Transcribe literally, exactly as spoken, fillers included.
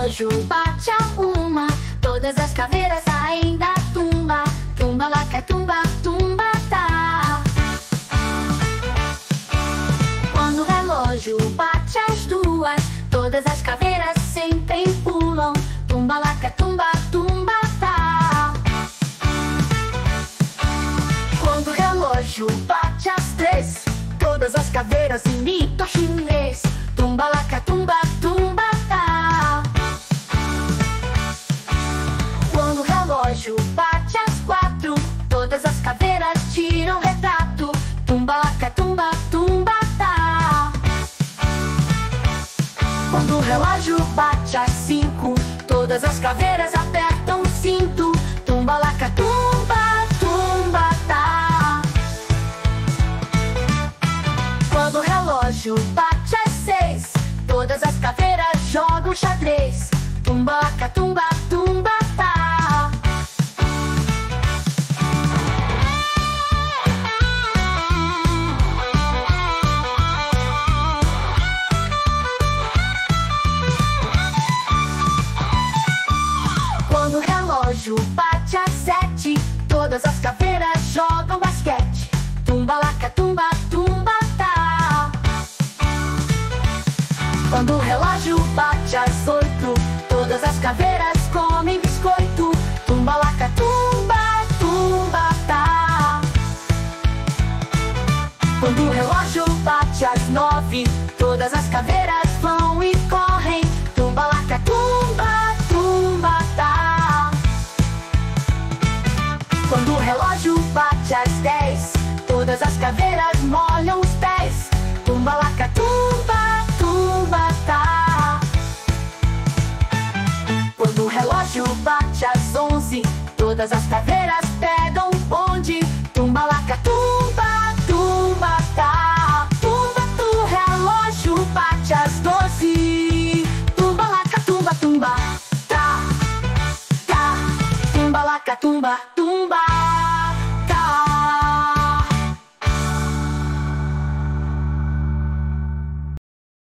relógio bate a uma, todas as caveiras saem da tumba. Tumba lá que tumba, tumba tá. Quando o relógio bate as duas, todas as caveiras sempre pulam. Tumba lá que tumba, tumba tá. Quando o relógio bate as três, todas as caveiras imitam chinês. Tumba lá que tumba, tumba tá. Quando o relógio bate as quatro, todas as caveiras tiram retrato. Tumba lá que tumba, tumba tá. Quando o relógio bate às cinco, todas as caveiras apertam o cinto. Tumba lá que tumba, tumba tá. Quando o relógio bate às seis, todas as caveiras jogam xadrez. Tumba lá que tumba, tumba tá. Quando o relógio bate às sete, todas as caveiras jogam basquete. Tumba lá que tumba, tumba tá. Quando o relógio bate às oito, todas as caveiras comem biscoito. Tumba lá que tumba, tumba tá. Quando o relógio bate às nove, todas as caveiras vão e correm. Tumba lá que tumba, tumba tá. Quando o relógio bate às dez, todas as caveiras molham os pés. Tumba lá que tumba, tumba tá. Quando o relógio bate às onze, todas as caveiras pegam o bonde. Tumba lá que tumba, tumba tá. Tumba do relógio bate às doze. Tumba lá que tumba, tumba tá, tá. Tumba lá que tumba, tumba.